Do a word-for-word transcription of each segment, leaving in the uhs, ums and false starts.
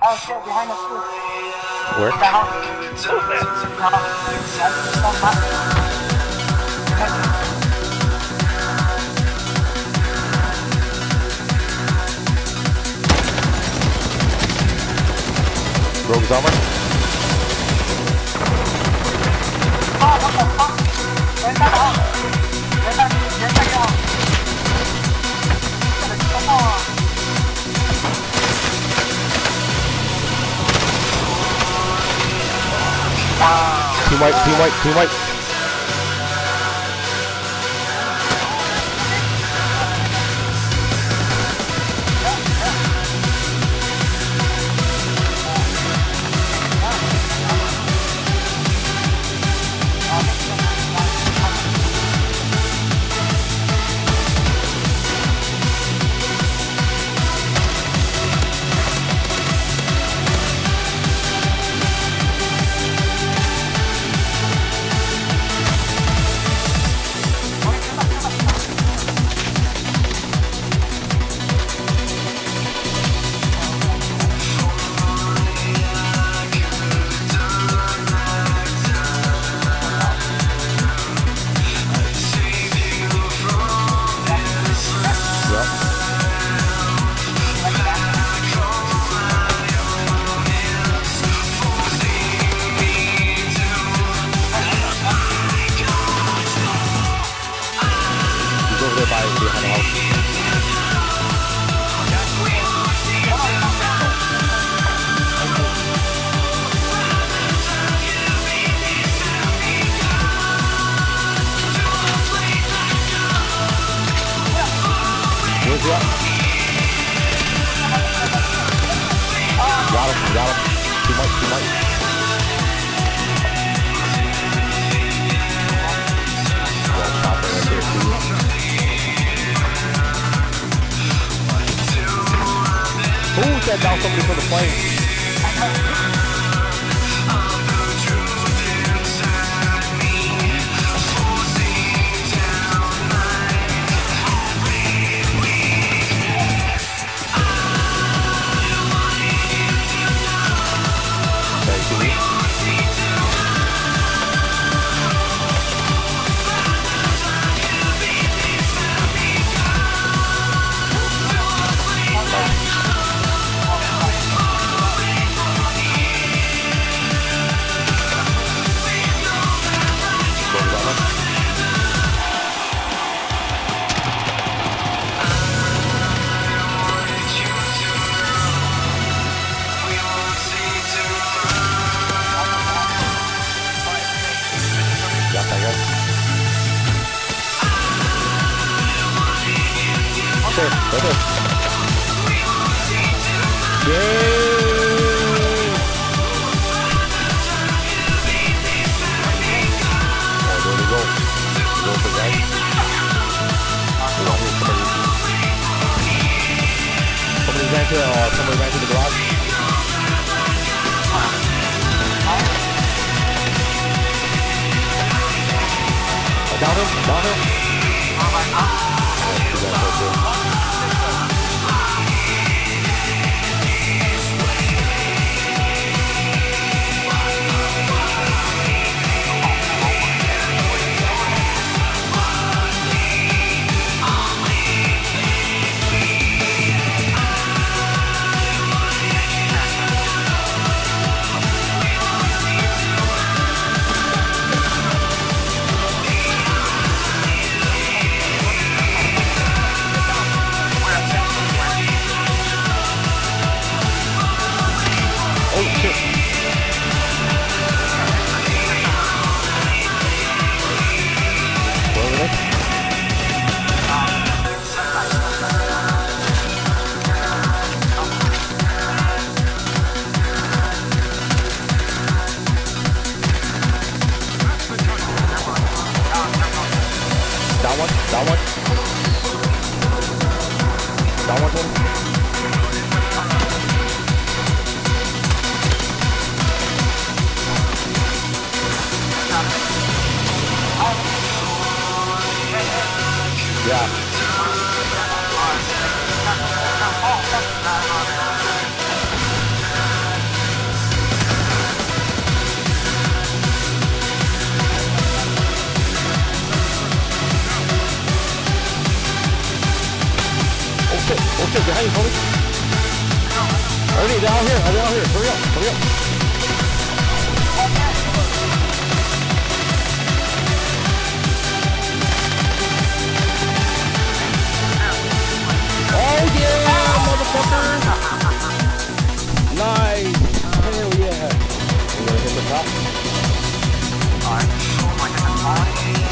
Oh shit, behind us too. Where? That house. Rogue's armor. Oh, what the fuck? Where's that house? Where's that, where's that house? Come on. Team white, team white, team white. Where's he at? Got him, got him. Too much, too much. Well, chopper right there too. Who said down somebody for the plane? Right there. Yay! Oh, there we go. Go for that. Somebody ran to, uh, somebody ran to the garage. Uh, down him, down him. Oh, my God. Down one, down one. Down one, one. Yeah. Oh shit, behind you, Tony. Ernie, down here, down here. Hurry up, hurry up. Oh yeah, motherfucker! Nice! Hell yeah! You gonna hit the top? Alright. Like it's a small.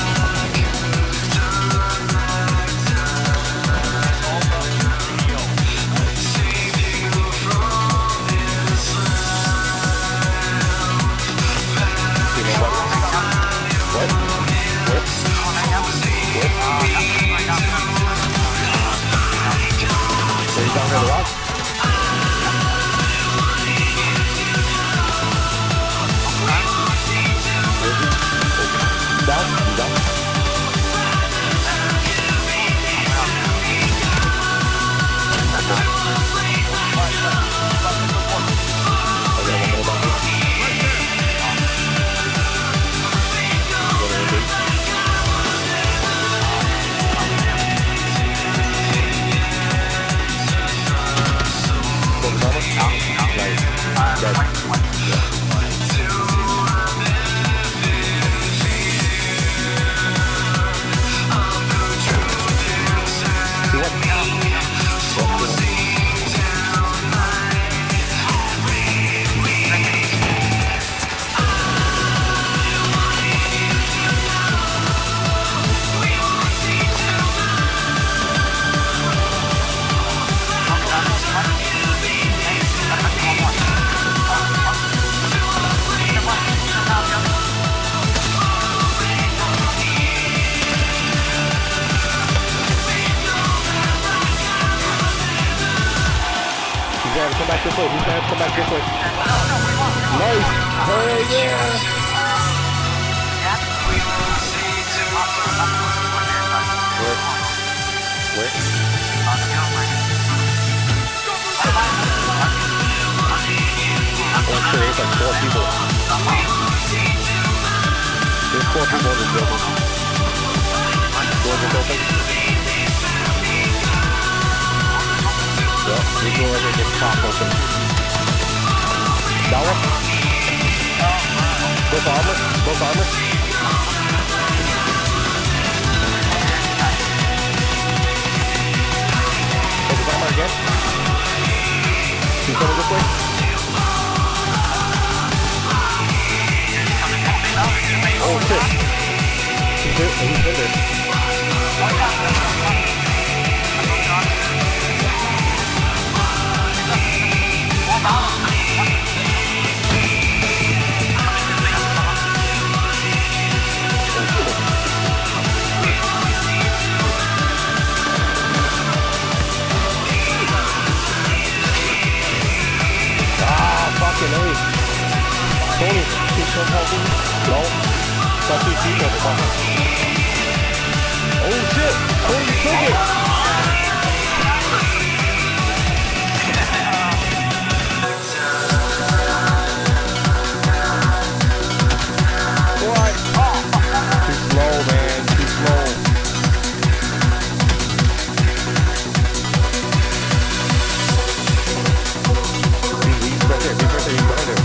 Come back this way. He's gonna have to come back this way. Nice. Hell yeah. Where? Where? Oh shit, there's like four people. There's four people in this building. Doors are open. Yeah, we go over and get top open. That one? Both armor? Both armor? Both armor again? He's coming this way? Oh shit! He's there, he's in there. Tony, please come help me. No. Stop these people. Oh shit! Tony, you took it! What? Too slow, man. Too slow. He's right there. He's right there. He's right there.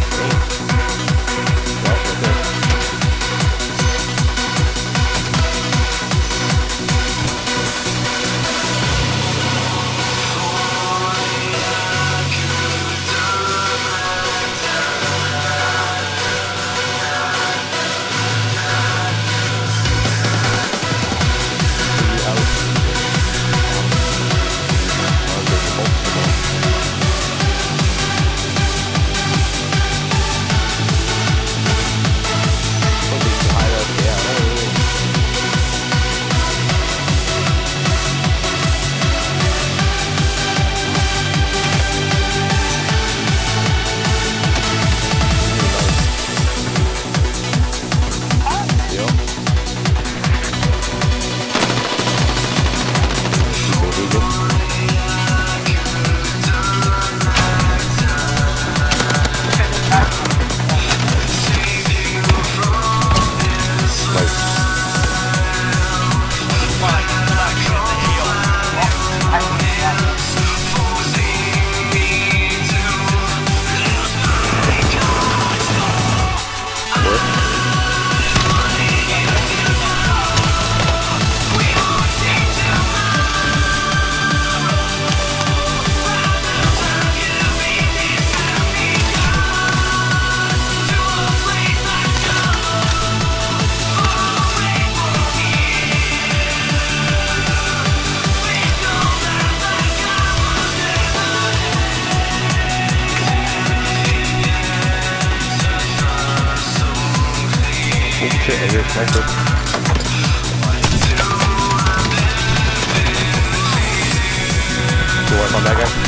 here, sniper. Good work on that guy.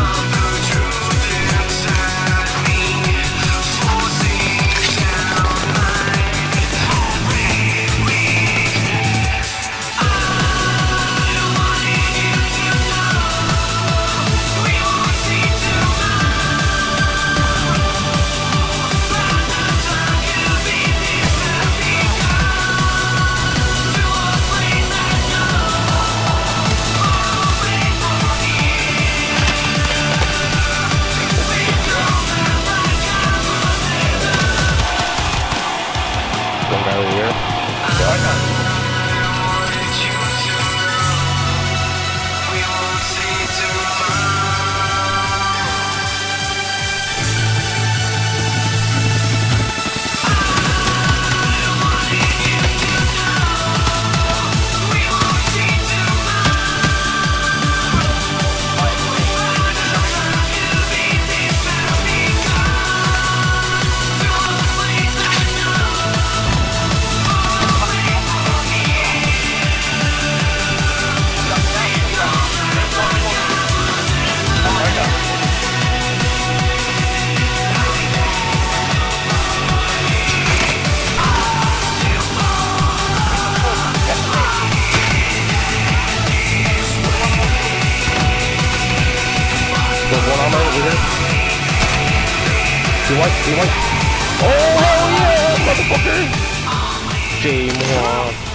Over here. Yeah, I got it. One armor over here. You want? You want? Oh hell yeah, motherfucker! J one.